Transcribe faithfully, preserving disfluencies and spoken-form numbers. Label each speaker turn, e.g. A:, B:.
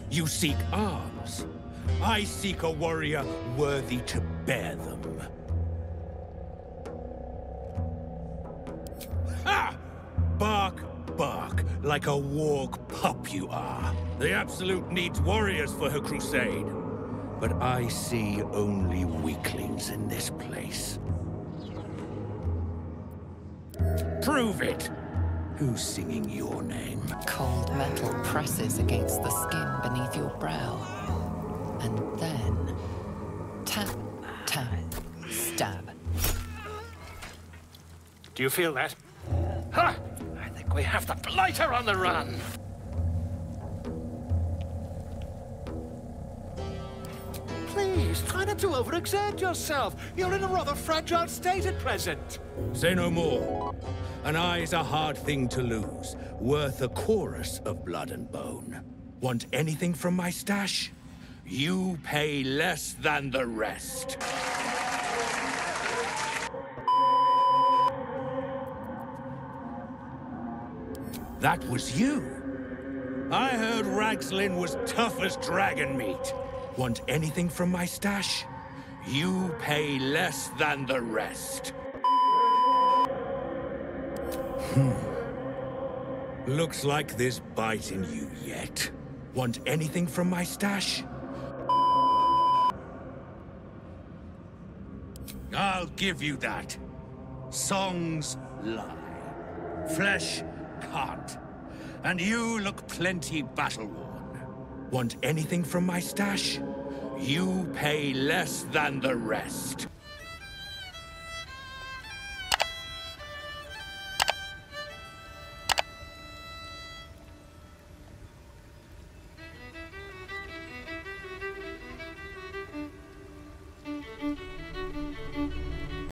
A: You seek arms. I seek a warrior worthy to bear them. Ha! Bark, bark, like a warg pup you are. The Absolute needs warriors for her crusade. But I see only weaklings in this place. Prove it! Who's singing your name?
B: Cold metal presses against the skin beneath your brow. And then... tap, tap, stab.
C: Do you feel that? Ha! I think we have the blighter on the run! Please, try not to overexert yourself. You're in a rather fragile state at present.
A: Say no more. An eye's a hard thing to lose, worth a chorus of blood and bone. Want anything from my stash? You pay less than the rest. That was you. I heard Ragslin was tough as dragon meat. Want anything from my stash? You pay less than the rest. Hmm. Looks like there's bite in you yet. Want anything from my stash? I'll give you that. Songs lie. Flesh can't. And you look plenty battle-worn. Want anything from my stash? You pay less than the rest.